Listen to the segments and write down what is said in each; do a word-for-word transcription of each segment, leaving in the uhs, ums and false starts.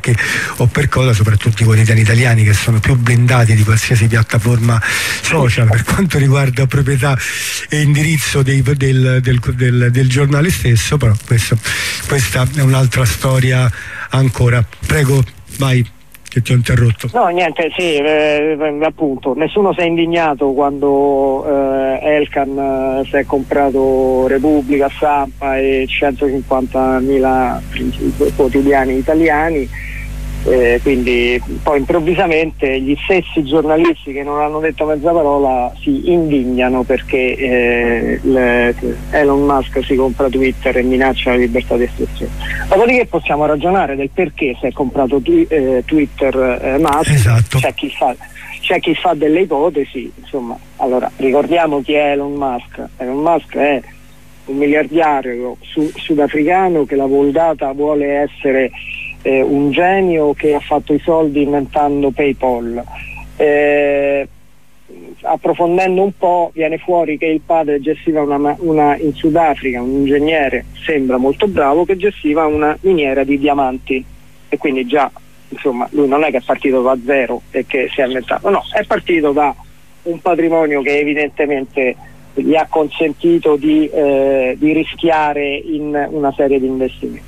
perché o per cosa, soprattutto i quotidiani italiani che sono più blindati di qualsiasi piattaforma social per quanto riguarda proprietà e indirizzo dei, del, del, del, del giornale stesso, però questo, questa è un'altra storia ancora. Prego, vai, che ti ho interrotto. No, niente, sì, eh, appunto, nessuno si è indignato quando eh, Elkann eh, si è comprato Repubblica, Stampa e centocinquantamila quotidiani italiani, eh, quindi poi improvvisamente gli stessi giornalisti che non hanno detto mezza parola si indignano perché eh, le, Elon Musk si compra Twitter e minaccia la libertà di espressione. Dopodiché possiamo ragionare del perché si è comprato twi- eh, Twitter eh, Musk. Esatto. C'è chi fa, c'è chi fa delle ipotesi, insomma. Allora, ricordiamo chi è Elon Musk. Elon Musk è un miliardario su- sudafricano che la Voldata vuole essere Eh, un genio che ha fatto i soldi inventando PayPal. Eh, approfondendo un po' viene fuori che il padre gestiva una, una in Sudafrica, un ingegnere, sembra molto bravo, che gestiva una miniera di diamanti, e quindi già insomma lui non è che è partito da zero e che si è inventato, no, è partito da un patrimonio che evidentemente gli ha consentito di, eh, di rischiare in una serie di investimenti.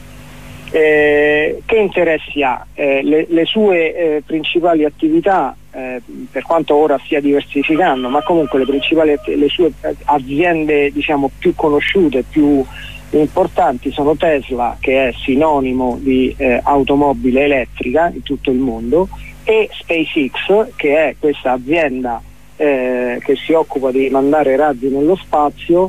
Eh, che interessi ha? Eh, le, le sue eh, principali attività, eh, per quanto ora stia diversificando, ma comunque le principali le sue aziende diciamo più conosciute, più importanti sono Tesla, che è sinonimo di eh, automobile elettrica in tutto il mondo, e SpaceX, che è questa azienda eh, che si occupa di mandare razzi nello spazio,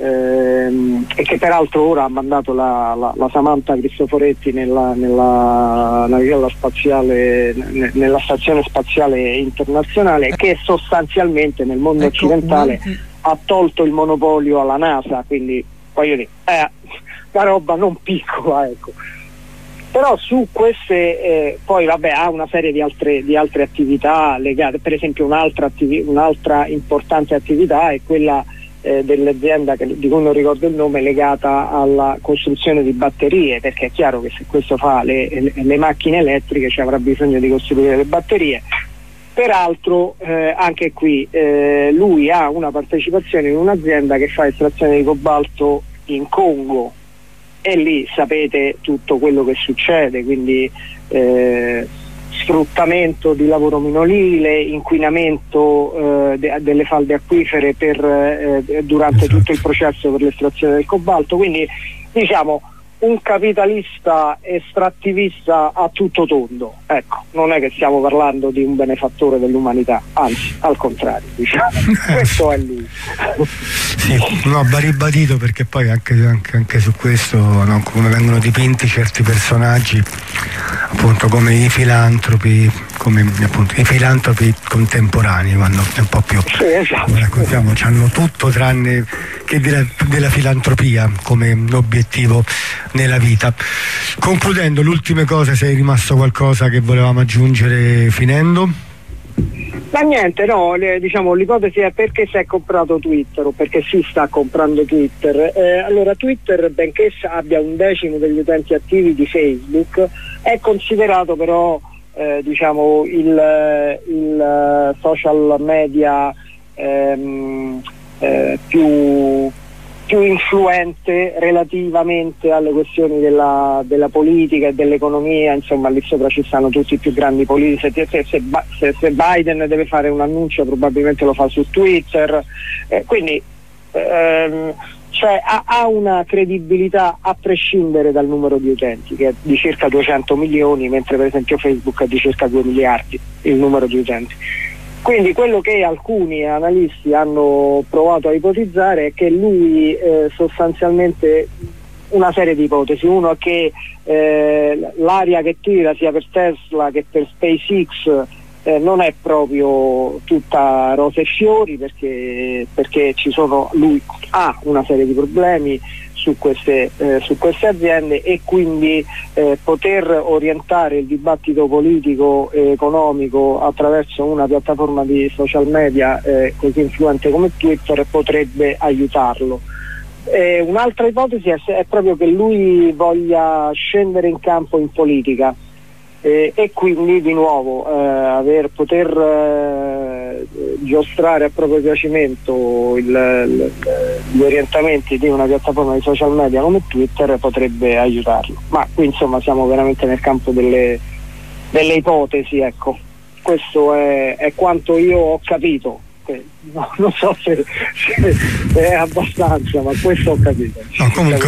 Ehm, e che peraltro ora ha mandato la, la, la Samantha Cristoforetti nella, nella navicella spaziale, n- nella stazione spaziale internazionale, che sostanzialmente nel mondo ecco, occidentale ma... ha tolto il monopolio alla NASA, quindi voglio dire, è una roba non piccola, ecco. Però su queste eh, poi vabbè ha una serie di altre, di altre attività legate, per esempio un'altra, attivi- un'altra importante attività è quella Eh, dell'azienda che, di cui non ricordo il nome, legata alla costruzione di batterie, perché è chiaro che se questo fa le, le, le macchine elettriche ci avrà bisogno di costruire le batterie. Peraltro eh, anche qui eh, lui ha una partecipazione in un'azienda che fa estrazione di cobalto in Congo, e lì sapete tutto quello che succede, quindi eh, sfruttamento di lavoro minorile, inquinamento eh, de- delle falde acquifere per, eh, durante esatto. tutto il processo per l'estrazione del cobalto, quindi diciamo un capitalista estrattivista a tutto tondo, ecco, non è che stiamo parlando di un benefattore dell'umanità, anzi al contrario, diciamo. Questo è lui. Sì, no, va ribadito, perché poi anche, anche, anche su questo, no, come vengono dipinti certi personaggi appunto come i filantropi, come appunto i filantropi contemporanei, vanno un po' più sì, esatto. raccontiamo, hanno tutto tranne che della, della filantropia come obiettivo nella vita. Concludendo, l'ultima cosa, se è rimasto qualcosa che volevamo aggiungere finendo? Ma niente, no, le, diciamo l'ipotesi è perché si è comprato Twitter o perché si sta comprando Twitter. Eh, allora Twitter, benché abbia un decimo degli utenti attivi di Facebook, è considerato però eh, diciamo il, il social media ehm, eh, più più influente relativamente alle questioni della, della politica e dell'economia, insomma lì sopra ci stanno tutti i più grandi politici, se, se, se, se Biden deve fare un annuncio probabilmente lo fa su Twitter, eh, quindi ehm, cioè, ha, ha una credibilità a prescindere dal numero di utenti, che è di circa duecento milioni, mentre per esempio Facebook è di circa due miliardi il numero di utenti. Quindi quello che alcuni analisti hanno provato a ipotizzare è che lui eh, sostanzialmente una serie di ipotesi. Uno è che eh, l'aria che tira sia per Tesla che per SpaceX eh, non è proprio tutta rose e fiori, perché, perché ci sono, lui ha una serie di problemi su queste, eh, su queste aziende, e quindi eh, poter orientare il dibattito politico e economico attraverso una piattaforma di social media eh, così influente come Twitter potrebbe aiutarlo. Eh, un'altra ipotesi è, è proprio che lui voglia scendere in campo in politica, eh, e quindi di nuovo eh, aver poter eh, giostrare a proprio piacimento il, il, gli orientamenti di una piattaforma di social media come Twitter potrebbe aiutarlo, ma qui insomma siamo veramente nel campo delle, delle ipotesi, ecco. Questo è, è quanto io ho capito. No, non so se, se è abbastanza, ma questo ho capito. No, comunque